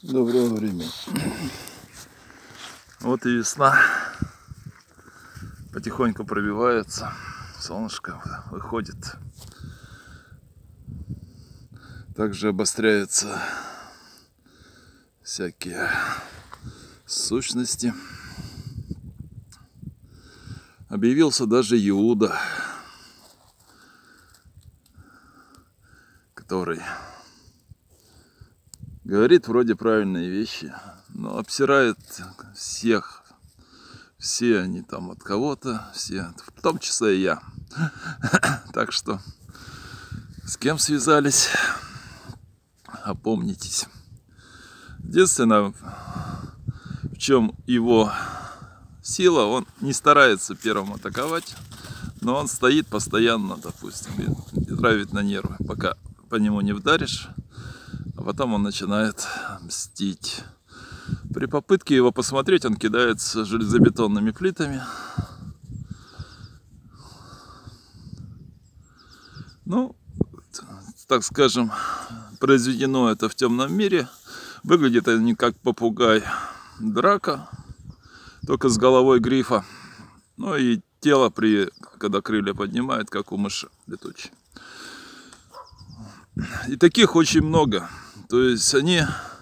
Доброго времени. Вот и весна потихоньку пробивается, солнышко выходит. Также обостряются всякие сущности. Объявился даже Иуда, который говорит вроде правильные вещи, но обсирает всех. Все они там от кого-то, все, в том числе и я. Так что, с кем связались, опомнитесь. Единственное, в чем его сила, он не старается первым атаковать, но он стоит постоянно, допустим, и травит на нервы, пока по нему не вдаришь, а потом он начинает мстить. При попытке его посмотреть, он кидается железобетонными плитами. Ну, так скажем, произведено это в темном мире. Выглядит это не как попугай Драка, только с головой грифа. Ну и тело, когда крылья поднимает, как у мыши летучей. И таких очень много. То есть они...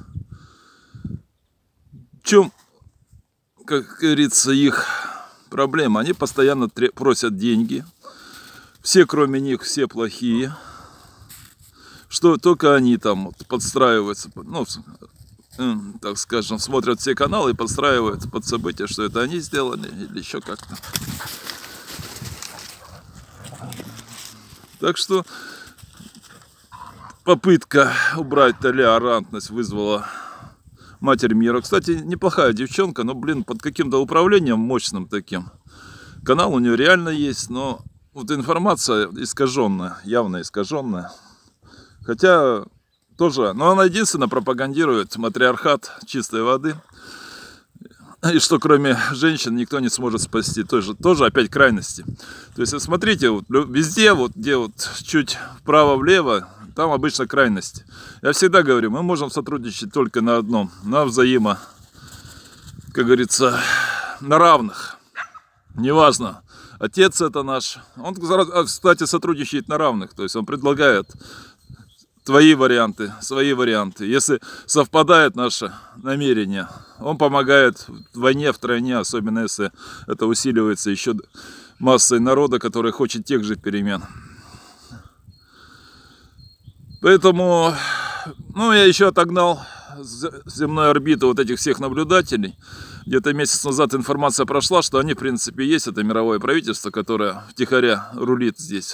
В чем, как говорится, их проблема? Они постоянно просят деньги. Все, кроме них, все плохие. Что только они там вот подстраиваются, ну, так скажем, смотрят все каналы и подстраиваются под события, что это они сделали или еще как-то. Так что попытка убрать толерантность вызвала Матерь мира. Кстати, неплохая девчонка, но, блин, под каким-то управлением мощным таким. Канал у нее реально есть, но вот информация искаженная, явно искаженная. Хотя тоже, но она единственно пропагандирует матриархат чистой воды. И что кроме женщин никто не сможет спасти. Тоже опять крайности. То есть, смотрите, вот, везде, вот, где вот чуть вправо-влево, там обычно крайность. Я всегда говорю, мы можем сотрудничать только на одном, на взаимо, как говорится, на равных. Неважно, отец это наш. Он, кстати, сотрудничает на равных, то есть он предлагает твои варианты, свои варианты. Если совпадает наше намерение, он помогает вдвойне, втройне, особенно если это усиливается еще массой народа, который хочет тех же перемен. Поэтому, ну, я еще отогнал с земной орбиты вот этих всех наблюдателей. Где-то месяц назад информация прошла, что они, в принципе, есть. Это мировое правительство, которое втихаря рулит здесь.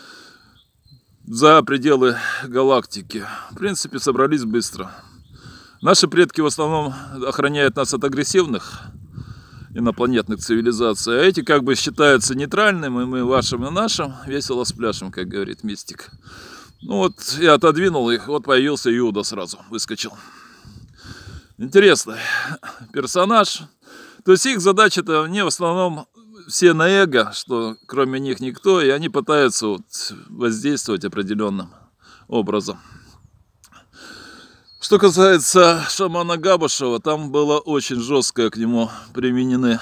За пределы галактики. В принципе, собрались быстро. Наши предки в основном охраняют нас от агрессивных инопланетных цивилизаций. А эти как бы считаются нейтральным, и мы вашим и нашим весело спляшем, как говорит мистик. Ну вот, я отодвинул их, вот появился Иуда сразу, выскочил. Интересный персонаж. То есть их задача-то не в основном все на эго, что кроме них никто, и они пытаются вот воздействовать определенным образом. Что касается шамана Габышева, там было очень жестко к нему применены,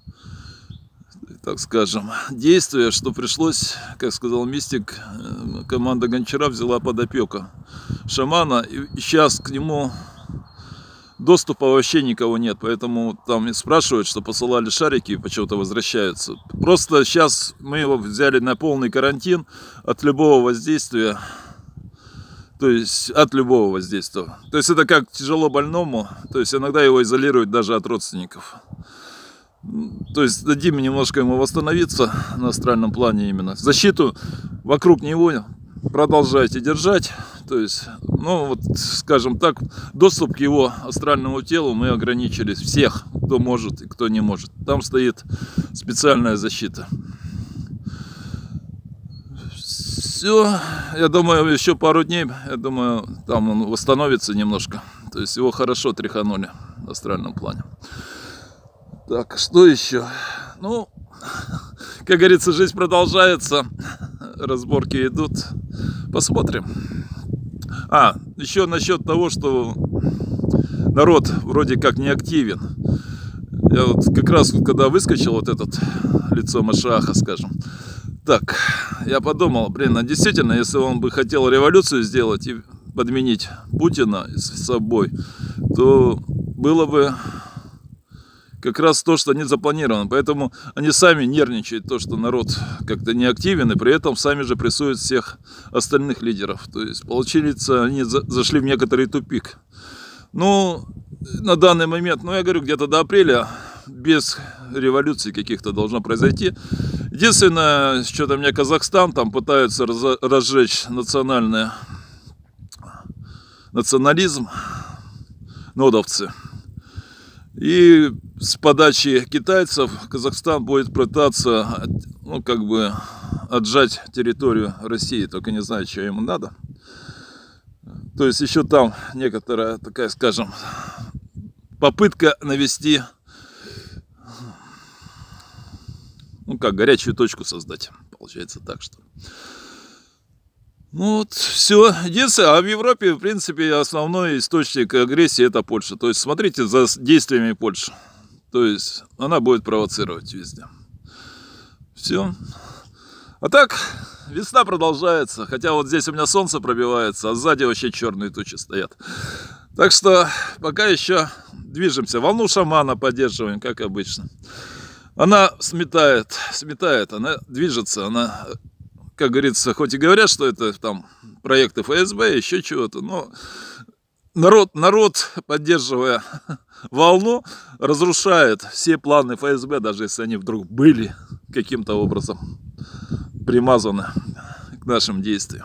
так скажем, действия, что пришлось, как сказал мистик, команда Гончара взяла под опеку шамана, и сейчас к нему доступа вообще никого нет, поэтому там спрашивают, что посылали шарики и почему-то возвращаются. Просто сейчас мы его взяли на полный карантин от любого воздействия, то есть от любого воздействия. То есть это как тяжело больному, то есть иногда его изолируют даже от родственников. То есть дадим немножко ему восстановиться на астральном плане именно. Защиту вокруг него продолжайте держать. То есть, ну вот, скажем так, доступ к его астральному телу мы ограничили всех, кто может и кто не может. Там стоит специальная защита. Все, я думаю, еще пару дней, я думаю, там он восстановится немножко. То есть его хорошо тряханули в астральном плане. Так, что еще? Ну, как говорится, жизнь продолжается, разборки идут, посмотрим. Еще насчет того, что народ вроде как не активен. Я вот как раз, когда выскочил вот этот лицо Машаха, скажем, так, я подумал, блин, а действительно, если он бы хотел революцию сделать и подменить Путина с собой, то было бы как раз то, что не запланировано. Поэтому они сами нервничают, то, что народ как-то не активен, и при этом сами же прессуют всех остальных лидеров. То есть, получается, они зашли в некоторый тупик. Ну, на данный момент, ну, я говорю, где-то до апреля без революции каких-то должно произойти. Единственное, что-то мне Казахстан там пытаются разжечь национализм, нодовцы. И с подачи китайцев Казахстан будет пытаться, ну, как бы отжать территорию России, только не знаю, что ему надо. То есть еще там некоторая такая, скажем, попытка навести, ну как, горячую точку создать, получается так, что. Ну вот, все. Единственное, а в Европе, в принципе, основной источник агрессии — это Польша. То есть смотрите за действиями Польши. То есть она будет провоцировать везде. Все. А так, весна продолжается. Хотя вот здесь у меня солнце пробивается, а сзади вообще черные тучи стоят. Так что пока еще движемся. Волну шамана поддерживаем, как обычно. Она сметает, она движется, она... Как говорится, хоть и говорят, что это там проекты ФСБ, еще чего-то, но народ, поддерживая волну, разрушает все планы ФСБ, даже если они вдруг были каким-то образом примазаны к нашим действиям.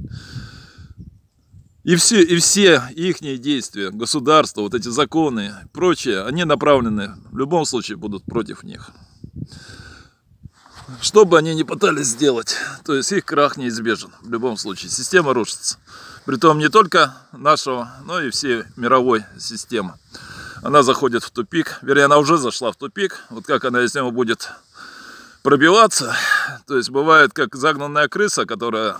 И все их действия, государства, вот эти законы и прочее, они направлены, в любом случае будут против них. Что бы они ни пытались сделать, то есть их крах неизбежен в любом случае. Система рушится. Притом не только нашего, но и всей мировой системы. Она заходит в тупик, вернее, она уже зашла в тупик. Вот как она из него будет пробиваться, то есть бывает как загнанная крыса, которая,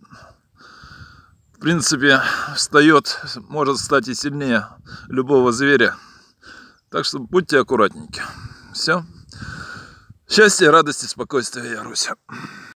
в принципе, встает, может стать и сильнее любого зверя. Так что будьте аккуратненьки. Все. Счастья, радости, спокойствия, Руся.